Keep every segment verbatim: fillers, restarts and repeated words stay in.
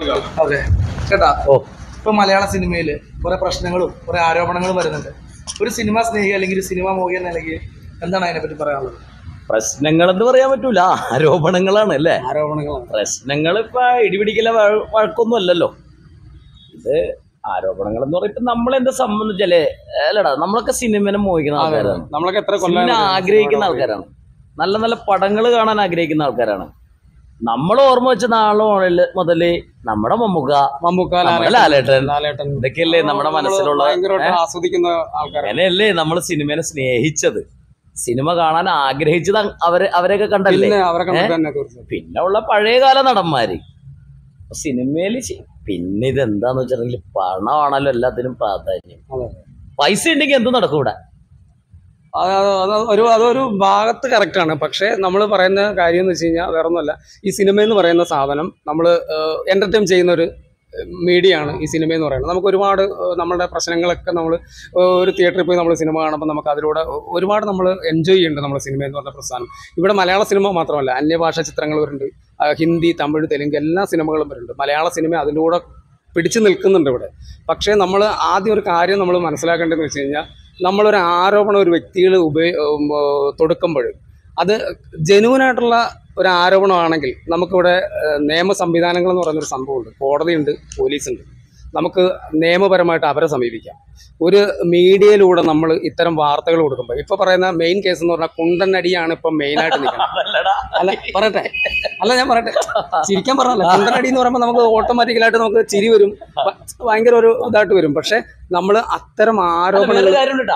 അതെ ചേട്ടാ, ഓ ഇപ്പൊ മലയാള സിനിമയിൽ കുറെ പ്രശ്നങ്ങളും കുറെ ആരോപണങ്ങളും വരുന്നുണ്ട്. ഒരു സിനിമ സ്നേഹി അല്ലെങ്കിൽ ഒരു സിനിമ മോഹി എന്ന നിലയ്ക്ക് എന്താണ് അതിനെപ്പറ്റി പറയാനുള്ളത്? പ്രശ്നങ്ങൾ എന്ന് പറയാൻ പറ്റൂല, ആരോപണങ്ങളാണ് അല്ലേ? ആരോപണങ്ങളാണ്. പ്രശ്നങ്ങൾ ഇപ്പൊ ഇടിപിടിക്കല വഴക്കൊന്നും അല്ലല്ലോ. ഇത് ആരോപണങ്ങൾ എന്ന് പറയുമ്പോ നമ്മളെന്താ സംബന്ധിച്ചാലേ അല്ലടാ, നമ്മളൊക്കെ സിനിമനെ മോഹിക്കുന്ന ആൾക്കാരാണ്, നമ്മളൊക്കെ എത്ര കൊല്ലം ആഗ്രഹിക്കുന്ന ആൾക്കാരാണ്, നല്ല നല്ല പടങ്ങൾ കാണാൻ ആഗ്രഹിക്കുന്ന ആൾക്കാരാണ്. നമ്മൾ ഓർമ്മ വെച്ച നാളെ മുതല് നമ്മുടെ മമ്മൂക്ക മമ്മൂക്ക ലാലേട്ടൻ ലാലേട്ടൻ ഇതൊക്കെയല്ലേ നമ്മുടെ മനസ്സിലുള്ള ആസ്വദിക്കുന്ന ആൾക്കാർ. അങ്ങനെയല്ലേ നമ്മൾ സിനിമനെ സ്നേഹിച്ചത്, സിനിമ കാണാൻ ആഗ്രഹിച്ചത് അവര് അവരെയൊക്കെ കണ്ടല്ലേ. പിന്നെ ഉള്ള പഴയകാല നടന്മാര് സിനിമയില് പിന്നെ ഇതെന്താന്ന് വെച്ചിട്ടുണ്ടെങ്കിൽ പണമാണല്ലോ എല്ലാത്തിനും പ്രാധാന്യം. പൈസ ഉണ്ടെങ്കിൽ എന്തും നടക്കും ഇവിടെ. ഒരു അതൊരു ഭാഗത്ത് കറക്റ്റാണ്. പക്ഷേ നമ്മൾ പറയുന്ന കാര്യം എന്ന് വെച്ച് കഴിഞ്ഞാൽ വേറെ ഒന്നുമല്ല, ഈ സിനിമ എന്ന് പറയുന്ന സാധനം നമ്മൾ എൻ്റർടൈൻ ചെയ്യുന്ന ഒരു മീഡിയ ആണ് ഈ സിനിമ എന്ന് പറയുന്നത്. നമുക്ക് ഒരുപാട് നമ്മുടെ പ്രശ്നങ്ങളൊക്കെ നമ്മൾ ഒരു തിയേറ്ററിൽ പോയി നമ്മൾ സിനിമ കാണുമ്പോൾ നമുക്ക് അതിലൂടെ ഒരുപാട് നമ്മൾ എൻജോയ് ചെയ്യുന്നുണ്ട് നമ്മുടെ സിനിമ എന്ന് പറഞ്ഞ പ്രസ്ഥാനം. ഇവിടെ മലയാള സിനിമ മാത്രമല്ല, അന്യഭാഷാ ചിത്രങ്ങൾ വരുന്നുണ്ട്, ഹിന്ദി, തമിഴ്, തെലുങ്ക് എല്ലാ സിനിമകളും വരുന്നുണ്ട്. മലയാള സിനിമ അതിലൂടെ പിടിച്ചു നിൽക്കുന്നുണ്ട് ഇവിടെ. പക്ഷേ നമ്മൾ ആദ്യം ഒരു കാര്യം നമ്മൾ മനസ്സിലാക്കേണ്ടതെന്ന് വെച്ച് കഴിഞ്ഞാൽ, നമ്മളൊരു ആരോപണം ഒരു വ്യക്തികൾ ഉപയോ തൊടുക്കുമ്പോൾ അത് ജെന്യുവനായിട്ടുള്ള ഒരു ആരോപണമാണെങ്കിൽ നമുക്കിവിടെ നിയമ സംവിധാനങ്ങൾ എന്ന് പറയുന്നൊരു സംഭവമുണ്ട്. കോടതിയുണ്ട്, പോലീസുണ്ട്, നമുക്ക് നിയമപരമായിട്ട് അവരെ സമീപിക്കാം. ഒരു മീഡിയയിലൂടെ നമ്മൾ ഇത്തരം വാർത്തകൾ കൊടുക്കുമ്പോൾ ഇപ്പോൾ പറയുന്ന മെയിൻ കേസ് എന്ന് പറഞ്ഞാൽ കുണ്ടനടിയാണ് ഇപ്പം മെയിനായിട്ട് നിൽക്കുന്നത്. അല്ല പറയട്ടെ, അല്ല ഞാൻ പറയട്ടെ, ചിരിക്കാൻ പറഞ്ഞല്ല. കുണ്ടനടി എന്ന് പറയുമ്പോൾ നമുക്ക് ഓട്ടോമാറ്റിക്കലായിട്ട് നമുക്ക് ചിരി വരും, ഭയങ്കര ഒരു ഇതായിട്ട് വരും. പക്ഷെ നമ്മൾ അത്തരം ആരോപണങ്ങൾ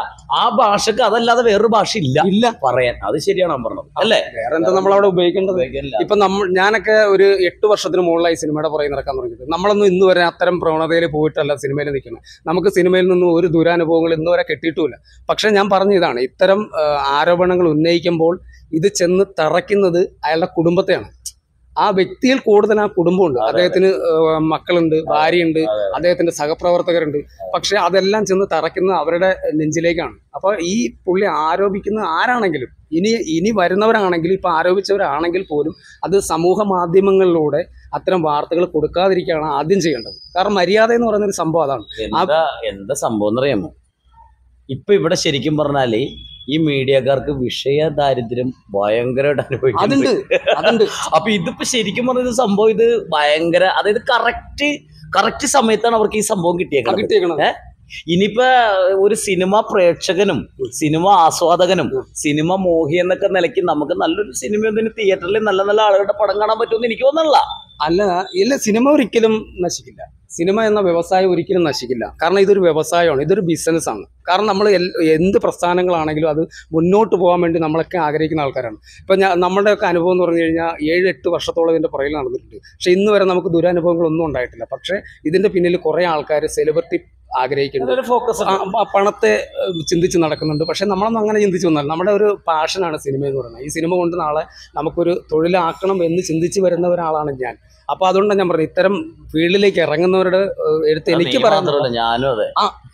ആ ഭാഷക്ക് അതല്ലാതെ വേറൊരു ഭാഷ ഇല്ല ഇല്ല പറയാൻ. അത് ശരിയാണ് പറഞ്ഞത് അല്ലേ? വേറെ എന്താ നമ്മളവിടെ ഉപയോഗിക്കേണ്ടത്? ഇപ്പൊ നമ്മൾ ഞാനൊക്കെ ഒരു എട്ട് വർഷത്തിന് മുകളിലായി സിനിമയുടെ പുറകെ നടക്കാൻ തുടങ്ങിയിട്ട്. നമ്മളൊന്നും ഇന്ന് വരെ അത്തരം പ്രവണതയിൽ പോയിട്ടല്ല സിനിമയിൽ നിൽക്കുന്നത്. നമുക്ക് സിനിമയിൽ നിന്നും ഒരു ദുരാനുഭവങ്ങൾ ഇന്ന് വരെ കിട്ടിയിട്ടുമില്ല. പക്ഷെ ഞാൻ പറഞ്ഞ ഇതാണ്, ഇത്തരം ആരോപണങ്ങൾ ഉന്നയിക്കുമ്പോൾ ഇത് ചെന്ന് തറയ്ക്കുന്നത് അയാളുടെ കുടുംബത്തെയാണ്. ആ വ്യക്തിയിൽ കൂടുതൽ ആ കുടുംബമുണ്ട്, അദ്ദേഹത്തിന് മക്കളുണ്ട്, ഭാര്യയുണ്ട്, അദ്ദേഹത്തിന്റെ സഹപ്രവർത്തകരുണ്ട്. പക്ഷെ അതെല്ലാം ചെന്ന് തറയ്ക്കുന്നത് അവരുടെ നെഞ്ചിലേക്കാണ്. അപ്പോൾ ഈ പുള്ളി ആരോപിക്കുന്ന ആരാണെങ്കിലും, ഇനി ഇനി വരുന്നവരാണെങ്കിലും, ഇപ്പൊ ആരോപിച്ചവരാണെങ്കിൽ പോലും അത് സമൂഹ മാധ്യമങ്ങളിലൂടെ അത്തരം വാർത്തകൾ കൊടുക്കാതിരിക്കുകയാണ് ആദ്യം ചെയ്യേണ്ടത്. കാരണം മര്യാദ എന്ന് പറയുന്നൊരു സംഭവം അതാണ്. എന്താ സംഭവം എന്നറിയാമോ? ഇപ്പൊ ഇവിടെ ശരിക്കും പറഞ്ഞാല് ഈ മീഡിയക്കാർക്ക് വിഷയ ദാരിദ്ര്യം ഭയങ്കരമായിട്ട് അനുഭവിക്കുന്നുണ്ട്. അപ്പൊ ഇതിപ്പോ ശരിക്കും പറഞ്ഞ സംഭവം ഇത് ഭയങ്കര, അതായത് കറക്റ്റ് കറക്റ്റ് സമയത്താണ് അവർക്ക് ഈ സംഭവം കിട്ടിയേക്കുന്നത്. ഏഹ് ഇനിയിപ്പോ ഒരു സിനിമ പ്രേക്ഷകനും സിനിമ ആസ്വാദകനും സിനിമ മോഹി എന്നൊക്കെ നിലയ്ക്ക് നമുക്ക് നല്ലൊരു സിനിമ ഒന്നിന് തിയേറ്ററിൽ നല്ല നല്ല ആളുകളുടെ പടം കാണാൻ പറ്റുമെന്ന് എനിക്ക് തോന്നുന്നില്ല. അല്ല ഇല്ല, സിനിമ ഒരിക്കലും നശിക്കില്ല. സിനിമ എന്ന വ്യവസായം ഒരിക്കലും നശിക്കില്ല. കാരണം ഇതൊരു വ്യവസായമാണ്, ഇതൊരു ബിസിനസ്സാണ്. കാരണം നമ്മൾ എന്ത് പ്രസ്ഥാനങ്ങളാണെങ്കിലും അത് മുന്നോട്ട് പോകാൻ വേണ്ടി നമ്മളൊക്കെ ആഗ്രഹിക്കുന്ന ആൾക്കാരാണ്. ഇപ്പം ഞാൻ നമ്മുടെയൊക്കെ അനുഭവം എന്ന് പറഞ്ഞു കഴിഞ്ഞാൽ ഏഴ് എട്ട് വർഷത്തോളം ഇതിൻ്റെ പുറകിൽ നടന്നിട്ടുണ്ട്. പക്ഷേ ഇന്ന് വരെ നമുക്ക് ദുരനുഭവങ്ങളൊന്നും ഉണ്ടായിട്ടില്ല. പക്ഷേ ഇതിൻ്റെ പിന്നിൽ കുറേ ആൾക്കാർ സെലിബ്രിറ്റി ആഗ്രഹിക്കുന്നുണ്ട്, ഫോക്കസ് പണത്തെ ചിന്തിച്ച് നടക്കുന്നുണ്ട്. പക്ഷെ നമ്മളൊന്നും അങ്ങനെ ചിന്തിച്ച് വന്നാൽ നമ്മുടെ ഒരു പാഷനാണ് സിനിമ എന്ന് പറയുന്നത്. ഈ സിനിമ കൊണ്ട് നാളെ നമുക്കൊരു തൊഴിലാക്കണം എന്ന് ചിന്തിച്ച് വരുന്ന ഒരാളാണ് ഞാൻ. അപ്പോൾ അതുകൊണ്ടാണ് ഞാൻ പറഞ്ഞത്, ഇത്തരം ഫീൽഡിലേക്ക് ഇറങ്ങുന്നവരുടെ എടുത്ത് എനിക്ക് പറയാൻ ഞാനും അതെ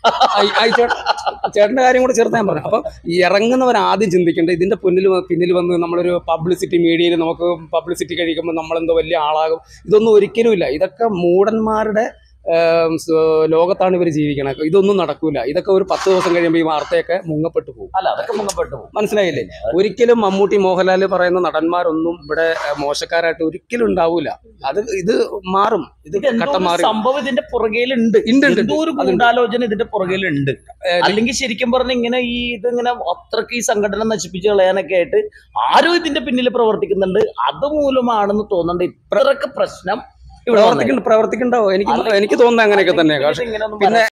ചേട്ടൻ്റെ കാര്യം കൂടെ ചേർത്ത് ഞാൻ പറഞ്ഞു. അപ്പം ഈ ഇറങ്ങുന്നവർ ആദ്യം ചിന്തിക്കേണ്ടത് ഇതിൻ്റെ പിന്നിൽ പിന്നിൽ വന്ന് നമ്മളൊരു പബ്ലിസിറ്റി മീഡിയയിൽ നമുക്ക് പബ്ലിസിറ്റി കഴിക്കുമ്പോൾ നമ്മളെന്തോ വലിയ ആളാകും, ഇതൊന്നും ഒരിക്കലും ഇല്ല. ഇതൊക്കെ മൂഢന്മാരുടെ ലോകത്താണ് ഇവർ ജീവിക്കണത്. ഇതൊന്നും നടക്കൂല. ഇതൊക്കെ ഒരു പത്ത് ദിവസം കഴിയുമ്പോൾ ഈ വാർത്തയൊക്കെ മുങ്ങപ്പെട്ടു പോകും. അല്ല അതൊക്കെ മുങ്ങപ്പെട്ടു പോകും, മനസ്സിലായില്ലേ? ഒരിക്കലും മമ്മൂട്ടി, മോഹൻലാൽ പറയുന്ന നടന്മാരൊന്നും ഇവിടെ മോശക്കാരായിട്ട് ഒരിക്കലും ഉണ്ടാവൂല. അത് ഇത് മാറും, ഇത് ഘട്ടം മാറി. സംഭവം ഇതിന്റെ പുറകെയിലുണ്ട്, ഒരു ഗൂഢാലോചന ഇതിന്റെ പുറകെയിലുണ്ട്. അല്ലെങ്കിൽ ശരിക്കും പറഞ്ഞ ഇങ്ങനെ ഈ ഇതിങ്ങനെ അത്രക്ക് ഈ സംഘടന നശിപ്പിച്ച് കളയാനൊക്കെ ആയിട്ട് ആരും ഇതിന്റെ പിന്നിൽ പ്രവർത്തിക്കുന്നുണ്ട്. അതുമൂലമാണെന്ന് തോന്നുന്നുണ്ട് ഇത്രയൊക്കെ പ്രശ്നം പ്രവർത്തിക്കണ്ടാവോ? എനിക്ക് എനിക്ക് തോന്നുന്നത് അങ്ങനെയൊക്കെ തന്നെയാണ്. പിന്നെ